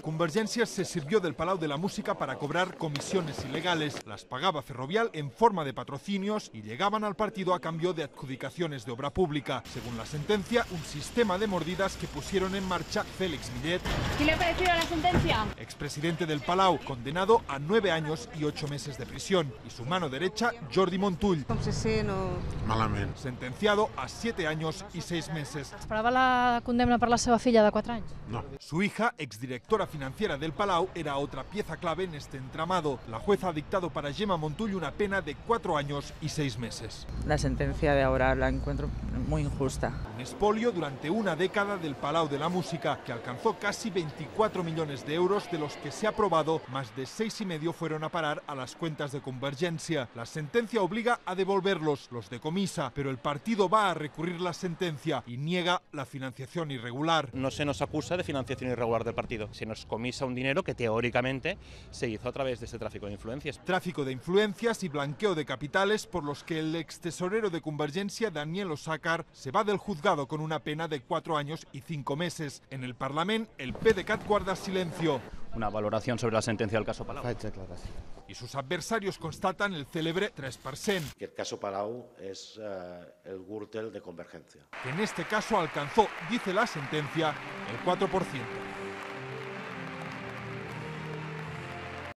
Convergencia se sirvió del Palau de la Música para cobrar comisiones ilegales. Las pagaba Ferrovial en forma de patrocinios y llegaban al partido a cambio de adjudicaciones de obra pública. Según la sentencia, un sistema de mordidas que pusieron en marcha Félix Millet. ¿Qué le ha parecido la sentencia? Expresidente del Palau, condenado a 9 años y 8 meses de prisión. Y su mano derecha, Jordi Montull. Malament. Sentenciado a 7 años y 6 meses. Esperava la condemna per la seva filla de 4 anys? No. Su hija, exdirectora financiera del Palau, era otra pieza clave en este entramado. La jueza ha dictado para Gemma Montull una pena de 4 años y 6 meses. La sentencia de ahora la encuentro muy injusta. Un expolio durante una década del Palau de la Música, que alcanzó casi 24 millones de euros, de los que se ha probado, más de 6,5 fueron a parar a las cuentas de Convergencia. La sentencia obliga a devolverlos, los decomisa, pero el partido va a recurrir la sentencia y niega la financiación irregular. No se nos acusa de financiación irregular del partido, se nos comisa un dinero que teóricamente se hizo a través de ese tráfico de influencias. Tráfico de influencias y blanqueo de capitales por los que el extesorero de Convergencia, Daniel Osàcar, se va del juzgado con una pena de 4 años y 5 meses. En el Parlament, el PDeCAT guarda silencio. Una valoración sobre la sentencia del caso Palau. Y sus adversarios constatan el célebre 3%. Que el caso Palau es el Gürtel de Convergencia. Que en este caso alcanzó, dice la sentencia, el 4%.